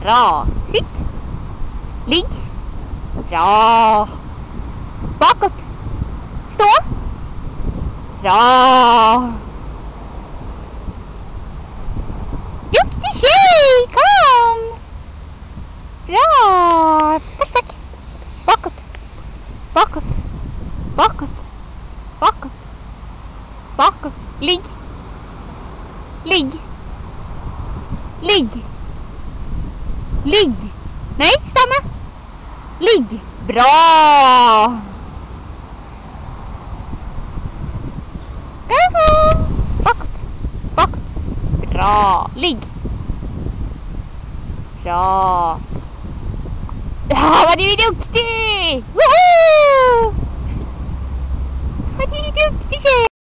Bra. Sitt. Ligg. Bra. Bakåt. Stå. Bra. Duktig tjej, kom. Bra. Tack. Bakåt. Bakåt. Bakåt. Bakåt. Bakåt. Ligg. Ligg. Ligg. Ligg. Nej, stanna. Ligg. Bra. Bakåt. Bakåt. Bra. Ligg. Bra. Ja, vad du är duktig! Woohoo! Vad du är duktig!